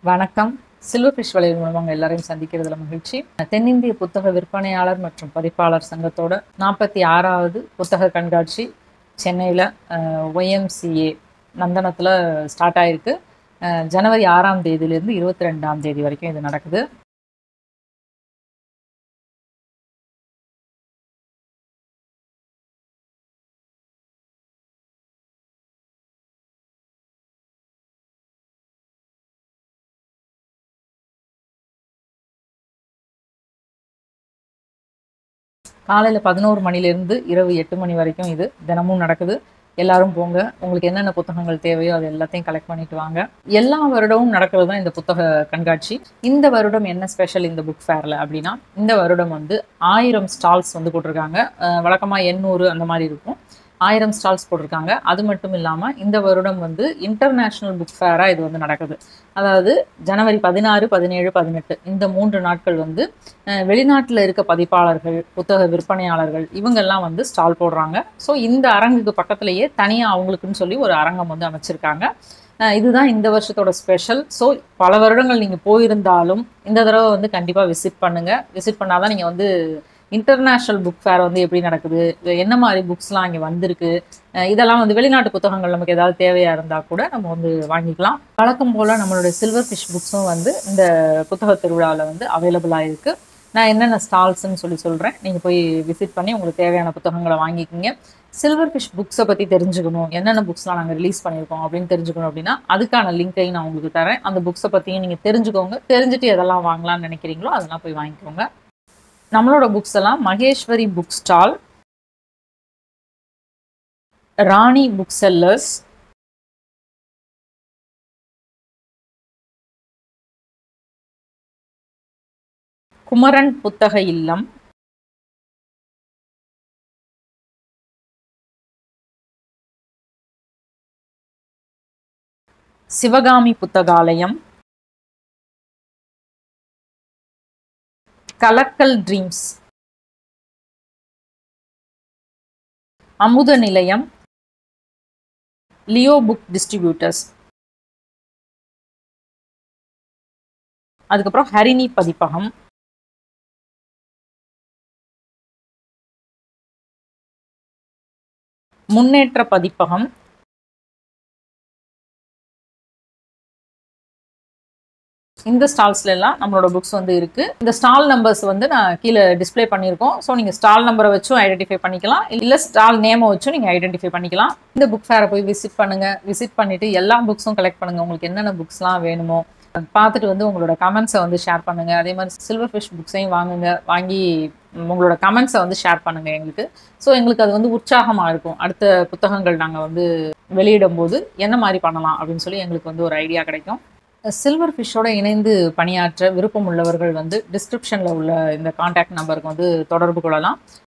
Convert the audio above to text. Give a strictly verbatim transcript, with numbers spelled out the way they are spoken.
வணக்கம். சில்வர்ஃபிஷ் வலையொலி மூலமாக எல்லாரையும் சந்திக்கிறதுல மகிழ்ச்சி. தென்னிந்திய புத்தக விற்பனையாளர் மற்றும் பதிப்பாளர் சங்கத்தோட நாற்பத்தி ஆறாவது புத்தக கண்காட்சி சென்னையில் ஒய்எம்சிஏ நந்தனத்தில் ஸ்டார்ட் ஆகிருக்கு. ஜனவரி ஆறாம் தேதியிலேருந்து இருபத்தி ரெண்டாம் தேதி வரைக்கும் இது நடக்குது. காலையில் பதினோரு மணிலேருந்து இரவு எட்டு மணி வரைக்கும் இது தினமும் நடக்குது. எல்லாரும் போங்க. உங்களுக்கு என்னென்ன புத்தகங்கள் தேவையோ அது எல்லாத்தையும் கலெக்ட் பண்ணிட்டு வாங்க. எல்லா வருடமும் நடக்கிறது தான் இந்த புத்தக கண்காட்சி. இந்த வருடம் என்ன ஸ்பெஷல் இந்த புக் ஃபேரில் அப்படின்னா, இந்த வருடம் வந்து ஆயிரம் ஸ்டால்ஸ் வந்து போட்டிருக்காங்க. வழக்கமாக எண்ணூறு அந்த மாதிரி இருக்கும். ஆயிரம் ஸ்டால்ஸ் போட்டிருக்காங்க. அது மட்டும் இல்லாமல் இந்த வருடம் வந்து இன்டர்நேஷ்னல் புக் ஃபேராக இது வந்து நடக்குது. அதாவது ஜனவரி பதினாறு பதினேழு பதினெட்டு இந்த மூன்று நாட்கள் வந்து வெளிநாட்டில் இருக்க பதிப்பாளர்கள், புத்தக விற்பனையாளர்கள் இவங்கெல்லாம் வந்து ஸ்டால் போடுறாங்க. ஸோ இந்த அரங்குக்கு பக்கத்துலேயே தனியாக அவங்களுக்குன்னு சொல்லி ஒரு அரங்கம் வந்து அமைச்சிருக்காங்க. இதுதான் இந்த வருஷத்தோட ஸ்பெஷல். ஸோ பல வருடங்கள் நீங்கள் போயிருந்தாலும் இந்த தடவை வந்து கண்டிப்பாக விசிட் பண்ணுங்கள். விசிட் பண்ணால் தான் நீங்கள் வந்து இன்டர்நேஷ்னல் புக் ஃபேர் வந்து எப்படி நடக்குது, என்ன மாதிரி புக்ஸ்லாம் இங்கே வந்திருக்கு, இதெல்லாம் வந்து வெளிநாட்டு புத்தகங்கள் நமக்கு ஏதாவது தேவையாக இருந்தால் கூட நம்ம வந்து வாங்கிக்கலாம். வழக்கம் போல் நம்மளுடைய சில்வர்ஃபிஷ் புக்ஸும் வந்து இந்த புத்தக திருவிழாவில் வந்து அவைலபிளாக இருக்குது. நான் என்னென்ன ஸ்டால்ஸ்ன்னு சொல்லி சொல்கிறேன். நீங்கள் போய் விசிட் பண்ணி உங்களுக்கு தேவையான புத்தகங்களை வாங்கிக்கிங்க. சில்வர்ஃபிஷ் புக்ஸை பற்றி தெரிஞ்சுக்கணும், என்னென்ன புக்ஸ்லாம் நாங்கள் ரிலீஸ் பண்ணியிருக்கோம் அப்படின்னு தெரிஞ்சுக்கணும் அப்படின்னா அதுக்கான லிங்க்கையும் நான் உங்களுக்கு தரேன். அந்த புக்ஸை பற்றியும் நீங்கள் தெரிஞ்சுக்கோங்க. தெரிஞ்சுட்டு எதெல்லாம் வாங்கலாம்னு நினைக்கிறீங்களோ அதெல்லாம் போய் வாங்கிக்கோங்க. நம்மளோட புக்ஸ் எல்லாம் Maheswari book stall, Rani book sellers, Kumaran புத்தக இல்லம், சிவகாமி புத்தகாலயம், கலக்கல் ட்ரீம்ஸ், அமுத நிலையம், லியோ புக் டிஸ்ட்ரிபியூட்டர்ஸ், அதுக்கப்புறம் ஹரிணி பதிப்பகம், முன்னேற்ற பதிப்பகம், இந்த ஸ்டால்ஸ்ல எல்லாம் நம்மளோட புக்ஸ் வந்து இருக்கு. இந்த ஸ்டால் நம்பர்ஸ் வந்து நான் கீழே டிஸ்பிளே பண்ணியிருக்கோம். ஸோ நீங்கள் ஸ்டால் நம்பரை வச்சும் ஐடென்டிஃபை பண்ணிக்கலாம், இல்லை ஸ்டால் நேமை வச்சும் நீங்கள் ஐடென்டிஃபை பண்ணிக்கலாம். இந்த புக் ஃபேரை போய் விசிட் பண்ணுங்க. விசிட் பண்ணிட்டு எல்லா புக்ஸும் கலெக்ட் பண்ணுங்க. உங்களுக்கு என்னென்ன புக்ஸ்லாம் வேணுமோ பார்த்துட்டு வந்து உங்களோட கமெண்ட்ஸை வந்து ஷேர் பண்ணுங்க. அதே மாதிரி சில்வர்ஃபிஷ் புக்ஸையும் வாங்குங்க. வாங்கி உங்களோட கமெண்ட்ஸை வந்து ஷேர் பண்ணுங்க எங்களுக்கு. ஸோ எங்களுக்கு அது வந்து உற்சாகமாக இருக்கும். அடுத்த புத்தகங்கள் நாங்கள் வந்து வெளியிடும் போது என்ன மாதிரி பண்ணலாம் அப்படின்னு சொல்லி எங்களுக்கு வந்து ஒரு ஐடியா கிடைக்கும். சில்வர்ஃபிஷோட இணைந்து பணியாற்ற விருப்பம் உள்ளவர்கள் வந்து டிஸ்கிரிப்ஷனில் உள்ள இந்த கான்டாக்ட் நம்பருக்கு வந்து தொடர்பு கொள்ளலாம்.